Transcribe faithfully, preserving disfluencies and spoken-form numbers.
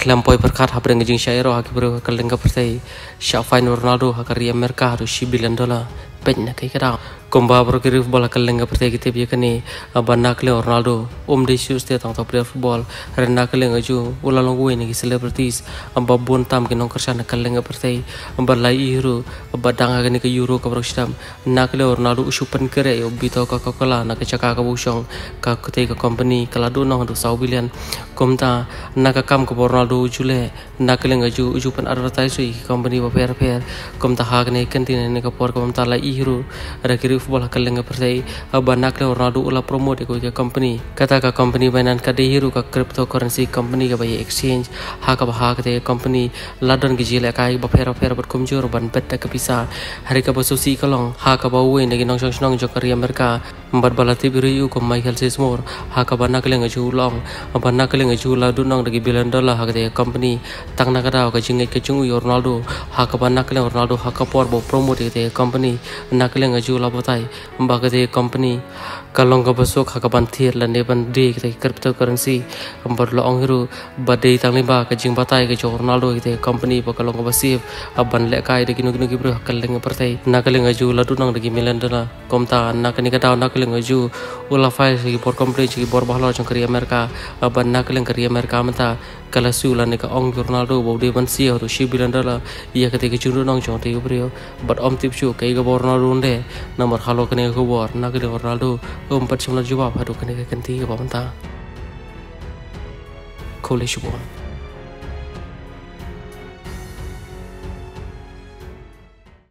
Kelampoi perkat habreng jing syairo haki bro kalengga pertai Syafain Ronaldo hakari Amerika harus si bilion dolar penya kai kada komba bro kiri bola kalengga pertai kita biya kani abana kle Ronaldo om de shoes te tang top player football rena kalengga ju ulalong gue ni celebrities amba bon tam ke nongkar sana kalengga pertai amba lai hero amba danga kani ke euro ka bro stam na kle Ronaldo usupan kere yo bito ka kokola na ke chaka ka busong ka kutai ka company kala do nong do sau bilion komta na ka kam ko Ronaldo jule na kalengga ju ujupan advertise company ba per per komta hak ne kantin ne ka por komta lai hero ada kiri football kalengga pertai abana kle Ronaldo ula promote ko ke company kata ka company banan ka de hero ka cryptocurrency company ka bay exchange ha ka ha ka te company ladon ki jile kai ba fer fer bat kumjur ban bet ka bisa hari ka basusi kalong ha ka ba we ne nong song nong jo kari Amerika bat balati biru yu ko Michael Sismore ha ka bana kalengga ju long abana kalengga ju la du nong de billion dollar ha ka te company tang na ka da ka jingai ka chung Ronaldo ha ka bana kle Ronaldo ha ka por bo promote te company na kalengga ju la botai amba ka te company kalong ka basok ha ka ban thir la ne ban de te cryptocurrency ambar lo ong hiru badai tang limba ka jing batai ka Ronaldo te company ba kalong ka basif aban le kai de ginu ginu gi bro kalengga pertai na kalengga ju la du nong de million dollar komta na kani ka da na kalengga ju ula file gi por company gi por bahlo jong kari Amerika aban na kalengga kari Amerika mata kala sula ne ka ong Ronaldo bo de ban si ho si billion dollar iya ka te ke chung nong jong te bro but om tip chu kai ga Ronaldo de nomor halo kani ko bor na ka Ronaldo om pat chimla jawab hadu kani ka kanti ka bamta kole shubon